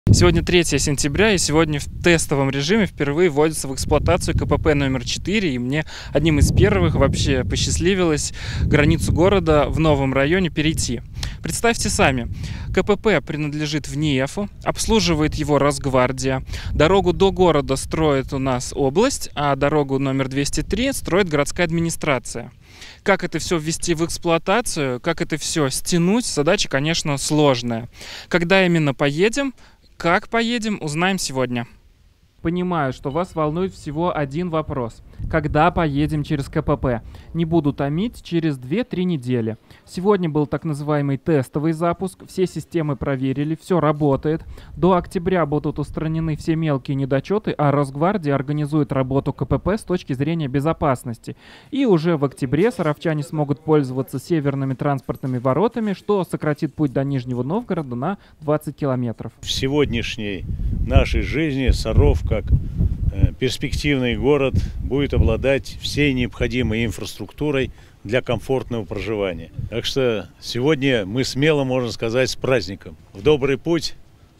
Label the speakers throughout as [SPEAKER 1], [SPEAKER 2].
[SPEAKER 1] Сегодня 3 сентября, и сегодня в тестовом режиме впервые вводится в эксплуатацию КПП номер 4, и мне одним из первых вообще посчастливилось границу города в новом районе перейти. Представьте сами, КПП принадлежит ВНИЭФу, обслуживает его Росгвардия, дорогу до города строит у нас область, а дорогу номер 203 строит городская администрация. Как это все ввести в эксплуатацию, как это все стянуть, задача, конечно, сложная. Когда именно поедем, как поедем, узнаем сегодня. Понимаю, что вас волнует всего один вопрос. Когда поедем через КПП? Не буду томить, через 2-3 недели. Сегодня был так называемый тестовый запуск, все системы проверили, все работает. До октября будут устранены все мелкие недочеты, а Росгвардия организует работу КПП с точки зрения безопасности. И уже в октябре саровчане смогут пользоваться северными транспортными воротами, что сократит путь до Нижнего Новгорода на 20 километров.
[SPEAKER 2] В сегодняшней нашей жизни Саров, как перспективный город, будет обладать всей необходимой инфраструктурой для комфортного проживания. Так что сегодня мы смело можем сказать с праздником. В добрый путь,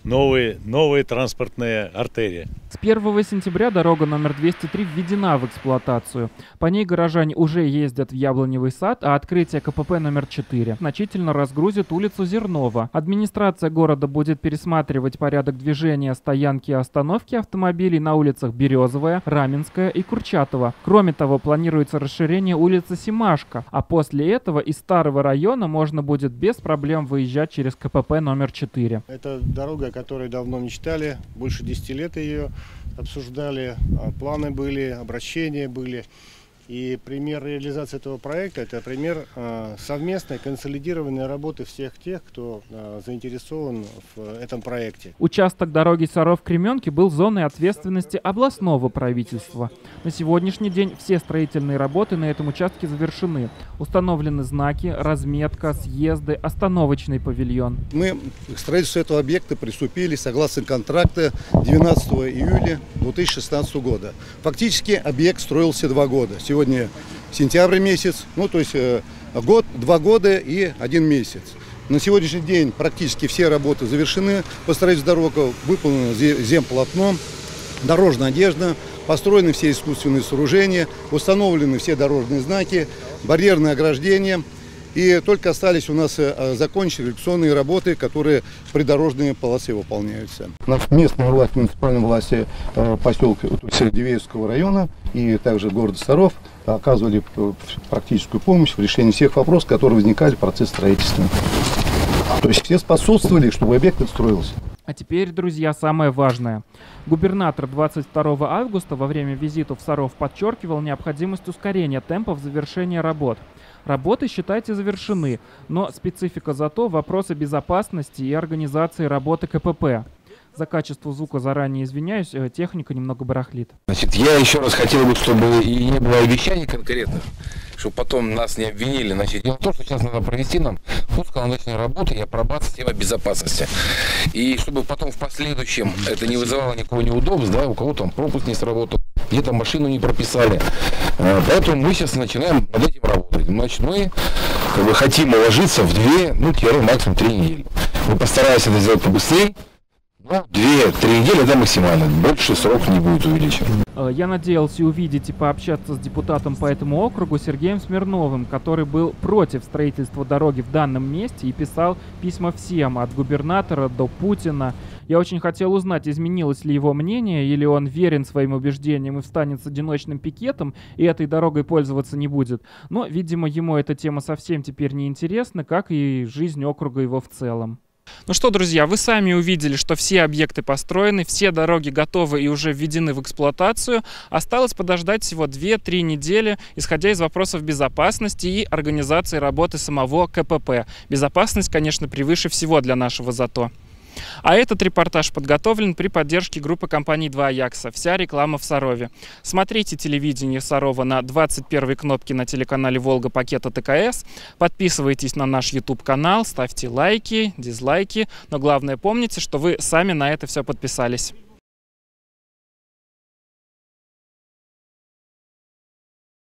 [SPEAKER 2] новая транспортная артерия.
[SPEAKER 1] С 1 сентября дорога номер 203 введена в эксплуатацию. По ней горожане уже ездят в Яблоневый сад, а открытие КПП номер 4 значительно разгрузит улицу Зернова. Администрация города будет пересматривать порядок движения стоянки и остановки автомобилей на улицах Березовая, Раменская и Курчатова. Кроме того, планируется расширение улицы Семашко, а после этого из старого района можно будет без проблем выезжать через КПП номер 4.
[SPEAKER 3] Это дорога, о которой давно мечтали, больше 10 лет ее обсуждали, планы были, обращения были. И пример реализации этого проекта – это пример совместной консолидированной работы всех тех, кто заинтересован в этом проекте.
[SPEAKER 1] Участок дороги Саров-Кременки был зоной ответственности областного правительства. На сегодняшний день все строительные работы на этом участке завершены. Установлены знаки, разметка, съезды, остановочный павильон.
[SPEAKER 4] Мы к строительству этого объекта приступили согласно контракта 12 июля 2016 года. Фактически объект строился 2 года. Сегодня сентябрь месяц, то есть 2 года и 1 месяц. На сегодняшний день практически все работы завершены. По строительству дорог выполнено земполотно, дорожная одежда, построены все искусственные сооружения, установлены все дорожные знаки, барьерное ограждение. И только остались у нас закончить революционные работы, которые в придорожные полосы выполняются. Местная власть, муниципальная власть поселка Дивеевского района и также города Саров оказывали практическую помощь в решении всех вопросов, которые возникали в процессе строительства. То есть все способствовали, чтобы объект отстроился.
[SPEAKER 1] А теперь, друзья, самое важное. Губернатор 22 августа во время визита в Саров подчеркивал необходимость ускорения темпов завершения работ. Работы, считайте, завершены, но специфика зато вопросы безопасности и организации работы КПП. За качество звука заранее извиняюсь, техника немного барахлит.
[SPEAKER 5] Значит, я еще раз хотел бы, чтобы и не было обещаний конкретных, чтобы потом нас не обвинили. Значит, дело в том, что сейчас надо провести нам законодательные работы и апробацию темы безопасности. И чтобы потом в последующем это не вызывало никакого неудобства, у кого там пропуск не сработал, где-то машину не прописали. Поэтому мы сейчас начинаем над этим работать. Значит, мы хотим уложиться в 2, максимум 3 недели. Мы постараемся это сделать побыстрее. 2-3 недели это максимально, больше срок не будет увеличен.
[SPEAKER 1] Я надеялся увидеть и пообщаться с депутатом по этому округу Сергеем Смирновым, который был против строительства дороги в данном месте и писал письма всем, от губернатора до Путина. Я очень хотел узнать, изменилось ли его мнение, или он верен своим убеждениям и встанет с одиночным пикетом, и этой дорогой пользоваться не будет. Но, видимо, ему эта тема совсем теперь не интересна, как и жизнь округа его в целом. Ну что, друзья, вы сами увидели, что все объекты построены, все дороги готовы и уже введены в эксплуатацию. Осталось подождать всего 2-3 недели, исходя из вопросов безопасности и организации работы самого КПП. Безопасность, конечно, превыше всего для нашего ЗАТО. А этот репортаж подготовлен при поддержке группы компаний 2 Аякса. Вся реклама в Сарове. Смотрите телевидение Сарова на 21 кнопке на телеканале Волга пакета ТКС. Подписывайтесь на наш YouTube-канал, ставьте лайки, дизлайки. Но главное, помните, что вы сами на это все подписались.